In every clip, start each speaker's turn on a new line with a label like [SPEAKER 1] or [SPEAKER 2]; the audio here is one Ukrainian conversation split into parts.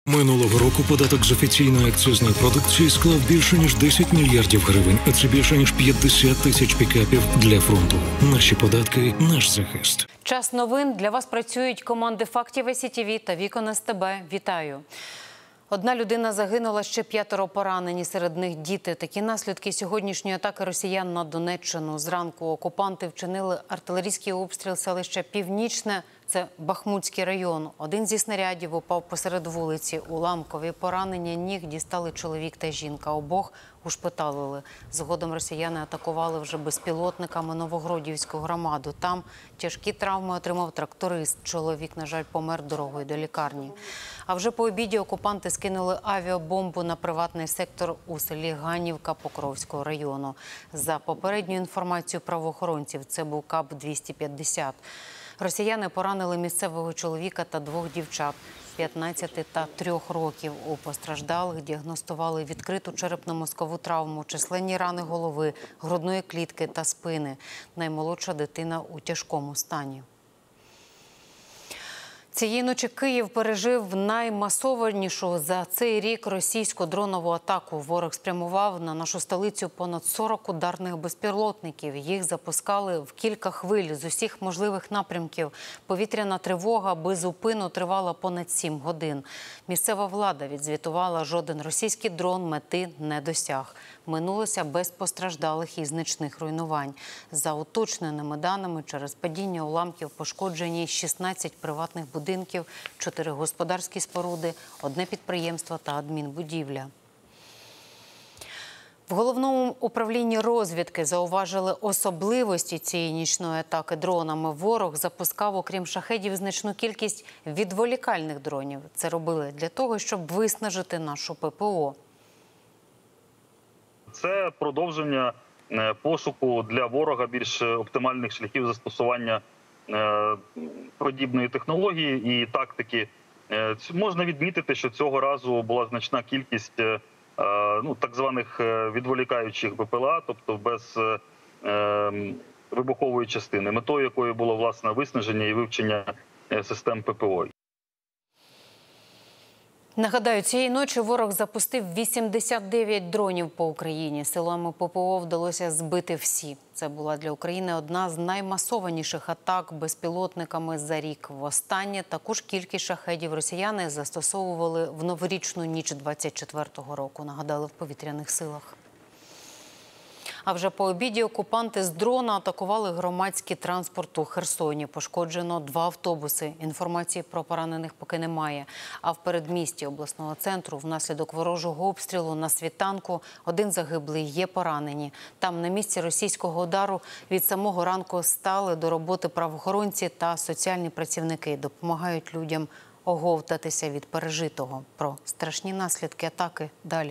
[SPEAKER 1] Минулого року податок з офіційної акцизної продукції склав більше ніж 10 мільярдів гривень, а це більше ніж 50 тисяч пікапів для фронту. Наші податки – наш захист.
[SPEAKER 2] Час новин. Для вас працюють команди «Фактів СІТВ» та «Вікон СТБ». Вітаю. Одна людина загинула, ще 5 поранені, серед них діти. Такі наслідки сьогоднішньої атаки росіян на Донеччину. Зранку окупанти вчинили артилерійський обстріл селища Північне. Це Бахмутський район. Один зі снарядів упав посеред вулиці. Уламкові поранення ніг дістали чоловік та жінка. Обох ушпиталили. Згодом росіяни атакували вже безпілотниками Новогродівську громаду. Там тяжкі травми отримав тракторист. Чоловік, на жаль, помер дорогою до лікарні. А вже по обіді окупанти скинули авіабомбу на приватний сектор у селі Ганівка Покровського району. За попередньою інформацією правоохоронців, це був КАП-250. Росіяни поранили місцевого чоловіка та 2 дівчат – 15 та 3 років. У постраждалих діагностували відкриту черепно-мозкову травму, численні рани голови, грудної клітки та спини. Наймолодша дитина у тяжкому стані. Цієї ночі Київ пережив наймасованішу за цей рік російську дронову атаку. Ворог спрямував на нашу столицю понад 40 ударних безпілотників. Їх запускали в кілька хвиль з усіх можливих напрямків. Повітряна тривога безупинно тривала понад 7 годин. Місцева влада відзвітувала, жоден російський дрон мети не досяг. Минулося без постраждалих і значних руйнувань. За уточненими даними, через падіння уламків пошкоджені 16 приватних будинків, 4 господарські споруди, 1 підприємство та адмінбудівля. В Головному управлінні розвідки зауважили особливості цієї нічної атаки дронами. Ворог запускав, окрім шахедів, значну кількість відволікальних дронів. Це робили для того, щоб виснажити нашу ППО.
[SPEAKER 3] Це продовження пошуку для ворога більш оптимальних шляхів застосування подібної технології і тактики. Можна відмітити, що цього разу була значна кількість так званих відволікаючих БПЛА, тобто без вибухової частини, метою якої було власне виснаження і вивчення систем ППО.
[SPEAKER 2] Нагадаю, цієї ночі ворог запустив 89 дронів по Україні. Силами ППО вдалося збити всі. Це була для України одна з наймасованіших атак безпілотниками за рік. Востаннє таку ж кількість шахедів росіяни застосовували в новорічну ніч 24-го року, нагадали в повітряних силах. А вже по обіді окупанти з дрона атакували громадський транспорт у Херсоні. Пошкоджено 2 автобуси. Інформації про поранених поки немає. А в передмісті обласного центру внаслідок ворожого обстрілу на світанку 1 загиблий, є поранені. Там на місці російського удару від самого ранку стали до роботи правоохоронці та соціальні працівники. Допомагають людям оговтатися від пережитого. Про страшні наслідки атаки далі.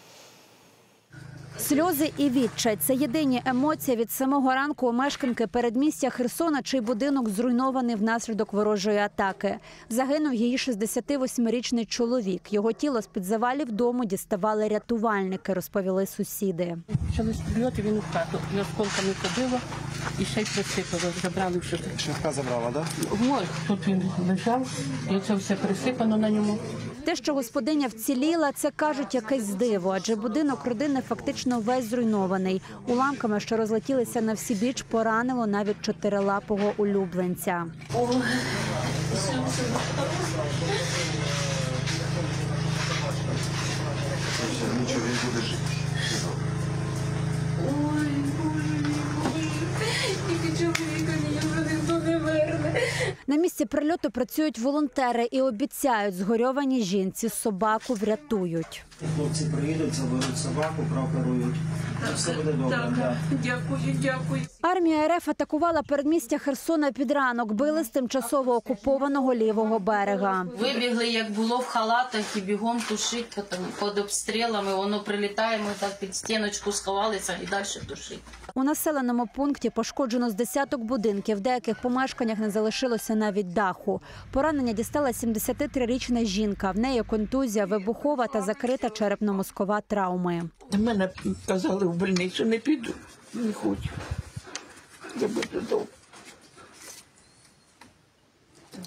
[SPEAKER 4] Сльози і відчай – це єдині емоції від самого ранку у мешканки передмістя Херсона, чий будинок зруйнований внаслідок ворожої атаки. Загинув її 68-річний чоловік. Його тіло з-під завалів дому діставали рятувальники, розповіли сусіди.
[SPEAKER 5] Почали стріляти, він у хату. І осколками побило, і ще й присипало. Забрали все.
[SPEAKER 6] Швидка забрала, так?
[SPEAKER 5] Ось, тут він лежав, і це все присипано на ньому.
[SPEAKER 4] Те, що господиня вціліла, це, кажуть, якесь диво, адже будинок родини фактично весь зруйнований. Уламками, що розлетілися на всі біч, поранило навіть 4-лапого улюбленця.
[SPEAKER 6] Нічого, він буде жити.
[SPEAKER 7] Ой, Боже, тільки чоловіка ніхто не верне.
[SPEAKER 4] На місці прильоту працюють волонтери і обіцяють, згорьованій жінці собаку врятують.
[SPEAKER 8] Хлопці приїдуть, заберуть собаку, прооперують. Все буде добре.
[SPEAKER 7] Так. Дякую.
[SPEAKER 4] Армія РФ атакувала передмістя Херсона під ранок, били з тимчасово окупованого лівого берега.
[SPEAKER 9] Вибігли, як було, в халатах і бігом тушить під обстрілами. Воно прилітає, ми так під стіночку сховалися і далі тушить.
[SPEAKER 4] У населеному пункті пошкоджено з десяток будинків. В деяких помешканнях не залишилося навіть даху. Поранення дістала 73-річна жінка. В неї контузія, вибухова та закрита черепно-мозкова травми.
[SPEAKER 5] До мене казали в больницю, не піду, не хочу. Я буду вдома.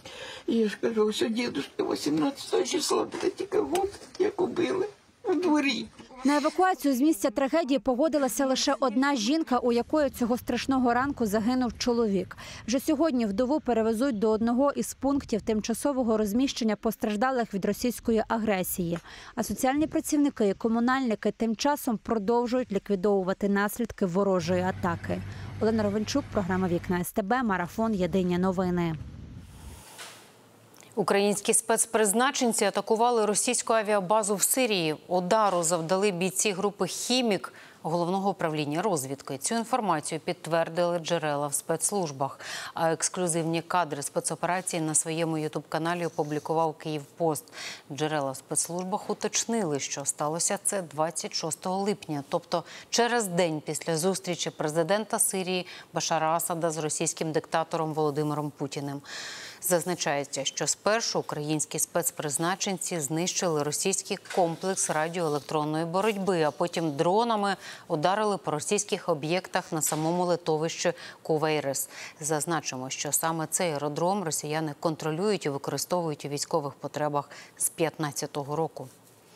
[SPEAKER 7] І я ж кажу, що дідушка 18 числа буде тільки год, як убили у дворі.
[SPEAKER 4] На евакуацію з місця трагедії погодилася лише одна жінка, у якої цього страшного ранку загинув чоловік. Вже сьогодні вдову перевезуть до одного із пунктів тимчасового розміщення постраждалих від російської агресії. А соціальні працівники і комунальники тим часом продовжують ліквідовувати наслідки ворожої атаки. Олена Ровенчук, програма «Вікна СТБ», марафон «Єдині новини».
[SPEAKER 2] Українські спецпризначенці атакували російську авіабазу в Сирії. Удару завдали бійці групи «Хімік» Головного управління розвідки. Цю інформацію підтвердили джерела в спецслужбах. А ексклюзивні кадри спецоперації на своєму ютуб-каналі опублікував «Київпост». Джерела в спецслужбах уточнили, що сталося це 26 липня, тобто через день після зустрічі президента Сирії Башара Асада з російським диктатором Володимиром Путіним. Зазначається, що спершу українські спецпризначенці знищили російський комплекс радіоелектронної боротьби, а потім дронами ударили по російських об'єктах на самому литовищі Кувейрис. Зазначимо, що саме цей аеродром росіяни контролюють і використовують у військових потребах з 2015 року.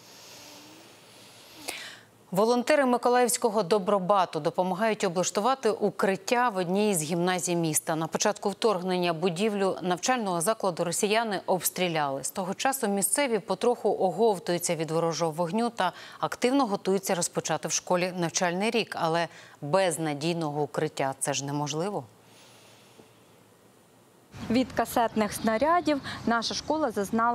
[SPEAKER 2] Волонтери Миколаївського Добробату допомагають облаштувати укриття в одній із гімназій міста. На початку вторгнення будівлю навчального закладу росіяни обстріляли. З того часу місцеві потроху оговтуються від ворожого вогню та активно готуються розпочати в школі навчальний рік. Але без надійного укриття це ж неможливо.
[SPEAKER 10] Від касетних снарядів наша школа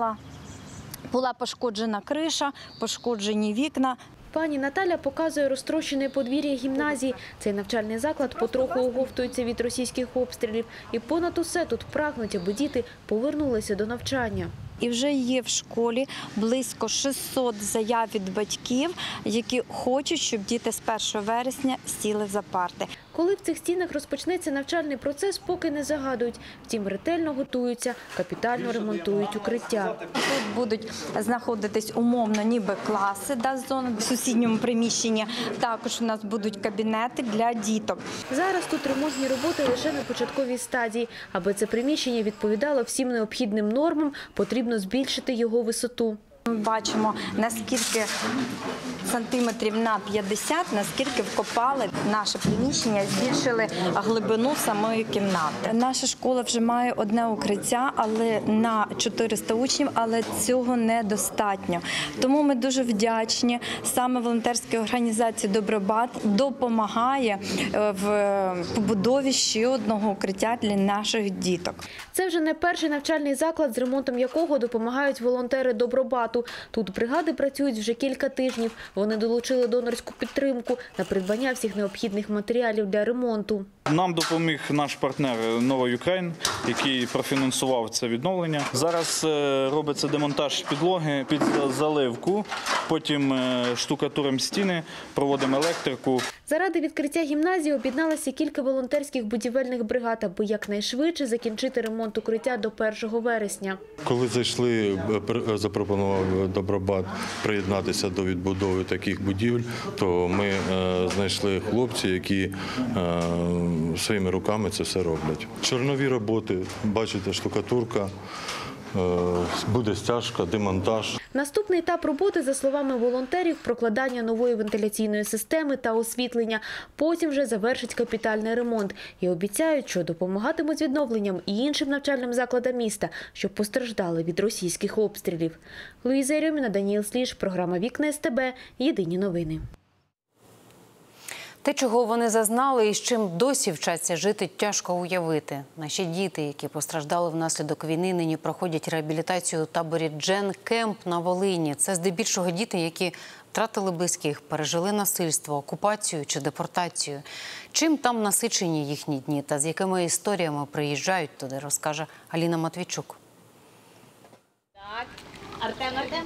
[SPEAKER 10] була пошкоджена криша, пошкоджені вікна.
[SPEAKER 11] Пані Наталя показує розтрощене подвір'я гімназії. Цей навчальний заклад потроху оговтується від російських обстрілів. І понад усе тут прагнуть, аби діти повернулися до навчання.
[SPEAKER 10] І вже є в школі близько 600 заяв від батьків, які хочуть, щоб діти з 1 вересня сіли за парти.
[SPEAKER 11] Коли в цих стінах розпочнеться навчальний процес, поки не загадують. Втім, ретельно готуються, капітально ремонтують укриття.
[SPEAKER 10] Тут будуть знаходитись умовно ніби класи, зони в сусідньому приміщенні. Також у нас будуть кабінети для діток.
[SPEAKER 11] Зараз тут ремонтні роботи лише на початковій стадії. Аби це приміщення відповідало всім необхідним нормам, потрібно збільшити його висоту.
[SPEAKER 10] Ми бачимо, наскільки сантиметрів на 50, наскільки вкопали наше приміщення, збільшили глибину самої кімнати. Наша школа вже має одне укриття, але на 400 учнів, але цього недостатньо. Тому ми дуже вдячні. Саме волонтерська організація «Добробат» допомагає в побудові ще одного укриття для наших діток.
[SPEAKER 11] Це вже не перший навчальний заклад, з ремонтом якого допомагають волонтери «Добробату». Тут бригади працюють вже кілька тижнів. Вони долучили донорську підтримку на придбання всіх необхідних матеріалів для ремонту.
[SPEAKER 12] Нам допоміг наш партнер «Нова Юкрейн», який профінансував це відновлення. Зараз робиться демонтаж підлоги під заливку, потім штукатуримо стіни, проводимо електрику.
[SPEAKER 11] Заради відкриття гімназії об'єдналися кілька волонтерських будівельних бригад, аби якнайшвидше закінчити ремонт укриття до 1 вересня.
[SPEAKER 13] Коли зайшли, запропонував Добробат приєднатися до відбудови таких будівель, то ми знайшли хлопців, які своїми руками це все роблять. Чорнові роботи, бачите, штукатурка, буде стяжка, демонтаж.
[SPEAKER 11] Наступний етап роботи, за словами волонтерів, прокладання нової вентиляційної системи та освітлення. Потім вже завершить капітальний ремонт. І обіцяють, що допомагатимуть з відновленням і іншим навчальним закладам міста, що постраждали від російських обстрілів. Луїза Єрьоміна, Даніїл Сліж, програма «Вікна СТБ», єдині новини.
[SPEAKER 2] Те, чого вони зазнали і з чим досі вчаться жити, тяжко уявити. Наші діти, які постраждали внаслідок війни, нині проходять реабілітацію у таборі «Джен Кемп» на Волині. Це здебільшого діти, які втратили близьких, пережили насильство, окупацію чи депортацію. Чим там насичені їхні дні та з якими історіями приїжджають туди, розкаже Аліна Матвійчук.
[SPEAKER 14] Так, Артем.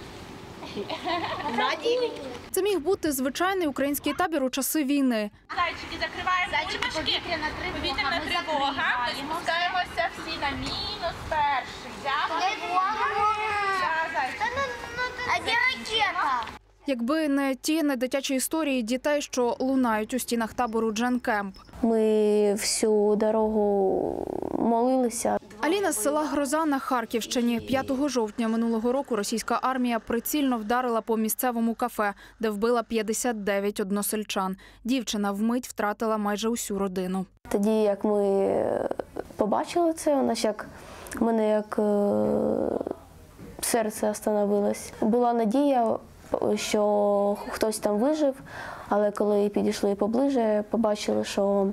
[SPEAKER 15] Це міг бути звичайний український табір у часи війни.
[SPEAKER 14] Зайчики, закриваємо бульбашки. Повітряна тривога. Ми спускаємося всі на мінус перший. Дякую.
[SPEAKER 16] А де ракета?
[SPEAKER 15] Якби не ті недитячі історії дітей, що лунають у стінах табору Дженкемп.
[SPEAKER 16] Ми всю дорогу молилися.
[SPEAKER 15] Аліна з села Гроза на Харківщині. 5 жовтня минулого року російська армія прицільно вдарила по місцевому кафе, де вбила 59 односельчан. Дівчина вмить втратила майже усю родину.
[SPEAKER 16] Тоді, як ми побачили це, у мене як серце остановилось. Була надія, що хтось там вижив, але коли підійшли поближе, побачили, що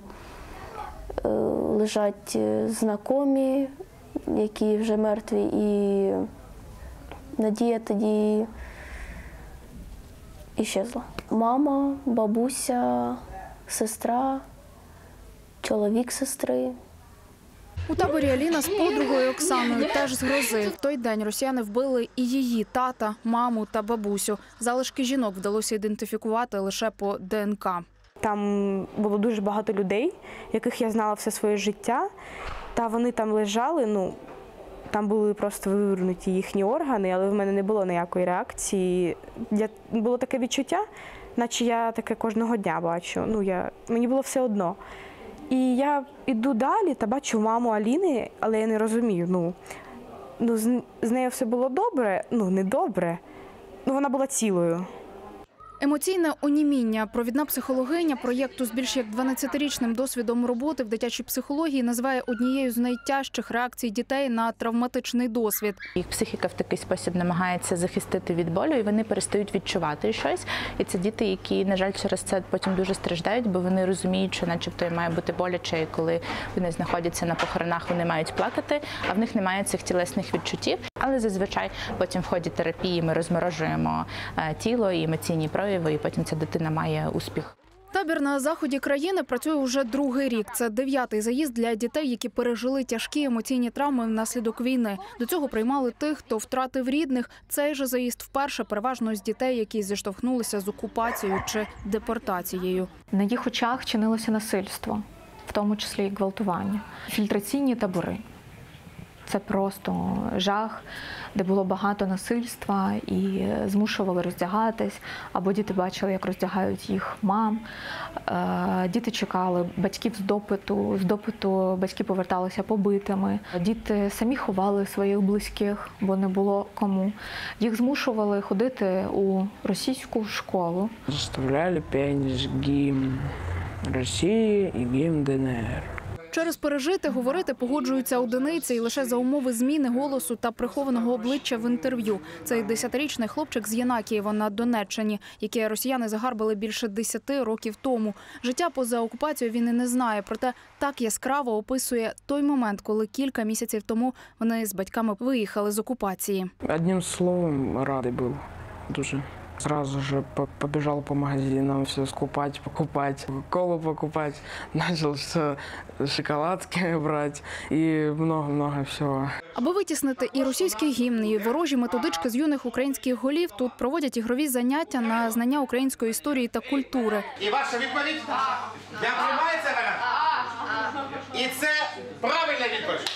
[SPEAKER 16] лежать знайомі, які вже мертві, і надія тоді іщезла. Мама, бабуся, сестра, чоловік сестри.
[SPEAKER 15] У таборі Аліна з подругою Оксаною теж з Грози. В той день росіяни вбили і її тата, маму та бабусю. Залишки жінок вдалося ідентифікувати лише по ДНК.
[SPEAKER 17] Там було дуже багато людей, яких я знала все своє життя. Та вони там лежали, там були просто вивернуті їхні органи, але в мене не було ніякої реакції. Було таке відчуття, наче я таке кожного дня бачу. Мені було все одно. І я йду далі та бачу маму Аліни, але я не розумію, з нею все було добре, не добре, вона була цілою.
[SPEAKER 15] Емоційне оніміння. Провідна психологиня проєкту з більш як 12-річним досвідом роботи в дитячій психології називає однією з найтяжчих реакцій дітей на травматичний досвід.
[SPEAKER 18] Їх психіка в такий спосіб намагається захистити від болю, і вони перестають відчувати щось. І це діти, які, на жаль, через це потім дуже страждають, бо вони розуміють, що начебто їм має бути боляче, і коли вони знаходяться на похоронах, вони мають плакати, а в них немає цих тілесних відчуттів. Але зазвичай потім в ході терапії ми розморожуємо тіло і емоційні прояви, і потім ця дитина має успіх.
[SPEAKER 15] Табір на заході країни працює уже 2-й рік. Це 9-й заїзд для дітей, які пережили тяжкі емоційні травми внаслідок війни. До цього приймали тих, хто втратив рідних. Цей же заїзд вперше переважно з дітей, які зіштовхнулися з окупацією чи депортацією.
[SPEAKER 19] На їх очах чинилося насильство, в тому числі і гвалтування. Фільтраційні табори. Це просто жах, де було багато насильства і змушували роздягатись, або діти бачили, як роздягають їх мам. Діти чекали батьків з допиту батьки поверталися побитими. Діти самі ховали своїх близьких, бо не було кому. Їх змушували ходити у російську школу.
[SPEAKER 20] Заставляли петь гімн Росії і гімн ДНР.
[SPEAKER 15] Через пережити говорити погоджуються одиниці і лише за умови зміни голосу та прихованого обличчя в інтерв'ю. Цей 10-річний хлопчик з Єнакієва на Донеччині, яке росіяни загарбали більше 10 років тому. Життя поза окупацією він і не знає, проте так яскраво описує той момент, коли кілька місяців тому вони з батьками виїхали з окупації.
[SPEAKER 20] Одним словом, радий був дуже. Сразу же побежал по магазинам, все скупать, покупать, колу покупать, начал все шоколадки брать и много-много всего.
[SPEAKER 15] Аби витіснити і російський гімн, і ворожі методички з юних українських голів, тут проводять ігрові заняття на знання української історії та культури.
[SPEAKER 21] І ваша відповідь? Я приймається вона? І це правильна відповідь.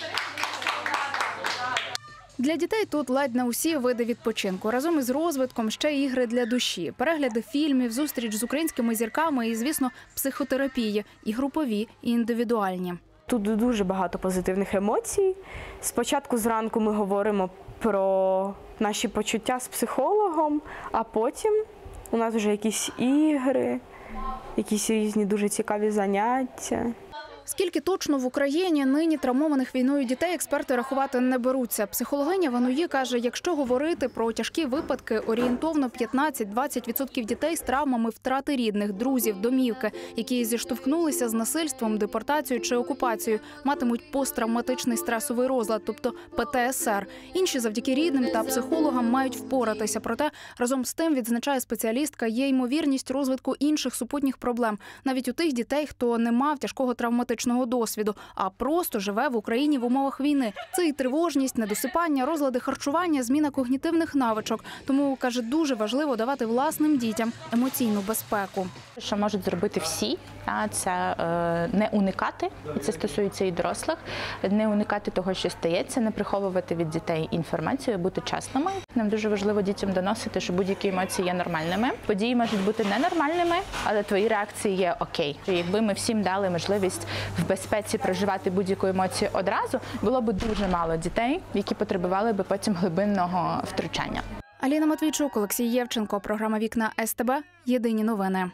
[SPEAKER 15] Для дітей тут ледь не усі види відпочинку. Разом із розвитком ще ігри для душі, перегляди фільмів, зустріч з українськими зірками і, звісно, психотерапії – і групові, і індивідуальні.
[SPEAKER 17] Тут дуже багато позитивних емоцій. Спочатку зранку ми говоримо про наші почуття з психологом, а потім у нас вже якісь ігри, якісь різні дуже цікаві заняття.
[SPEAKER 15] Скільки точно в Україні нині травмованих війною дітей експерти рахувати не беруться. Психологиня Вануї каже, якщо говорити про тяжкі випадки, орієнтовно 15-20% дітей з травмами втрати рідних, друзів, домівки, які зіштовхнулися з насильством, депортацією чи окупацією, матимуть посттравматичний стресовий розлад, тобто ПТСР. Інші завдяки рідним та психологам мають впоратися. Проте, разом з тим, відзначає спеціалістка, є ймовірність розвитку інших супутніх проблем, навіть у тих дітей, хто не мав тяжкого травматичного травматичного досвіду, а просто живе в Україні в умовах війни. Це і тривожність, недосипання, розлади харчування, зміна когнітивних навичок. Тому, каже, дуже важливо давати власним дітям емоційну безпеку.
[SPEAKER 18] Що можуть зробити всі, це не уникати, і це стосується і дорослих, не уникати того, що стається, не приховувати від дітей інформацію, бути чесними. Нам дуже важливо дітям доносити, що будь-які емоції є нормальними. Події можуть бути ненормальними, але твої реакції є окей. Якби ми всім дали можливість в безпеці проживати будь-яку емоцію одразу, було б дуже мало дітей, які потребували б потім глибинного втручання.
[SPEAKER 15] Аліна Матвійчук, Олексій Євченко, програма «Вікна СТБ». Єдині новини.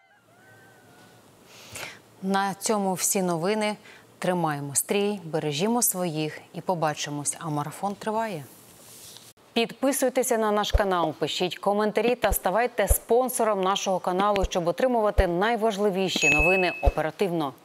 [SPEAKER 2] На цьому всі новини. Тримаємо стрій, бережімо своїх і побачимось. А марафон триває. Підписуйтеся на наш канал, пишіть коментарі та ставайте спонсором нашого каналу, щоб отримувати найважливіші новини оперативно.